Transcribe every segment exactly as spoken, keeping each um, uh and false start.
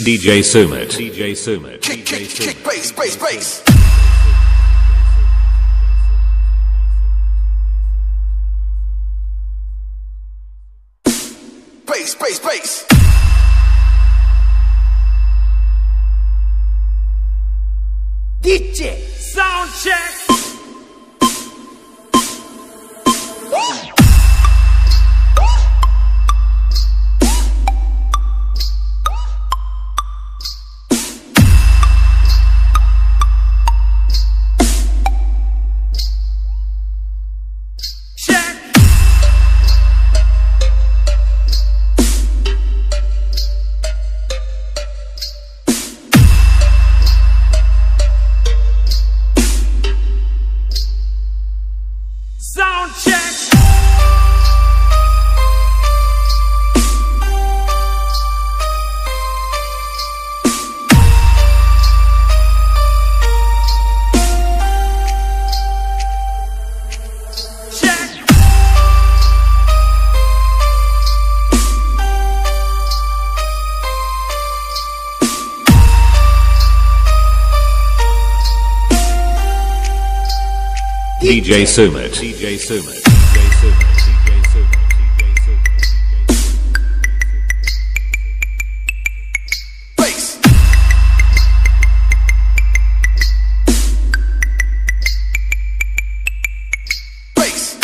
D J Sumit. D J Sumit. Kick, kick, kick, bass, bass, bass. Bass, bass, bass. D J Sound Check. Sound check. Check. D J Sumit. D J Sumit. D J Sumit. D J Sumit. Bass. Bass.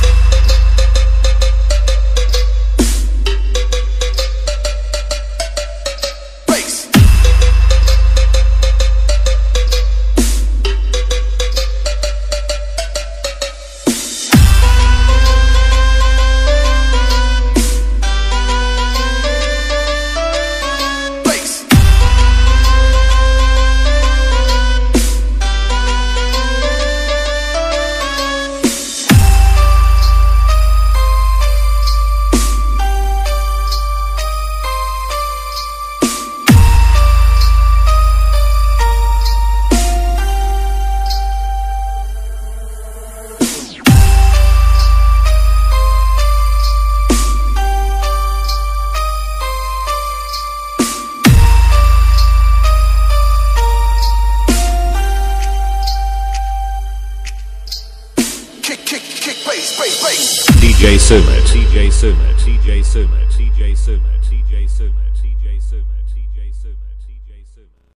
Bass. D J Sumit. D J Sumit. D J Sumit. D J Sumit. D J Sumit. D J Sumit. D J Sumit.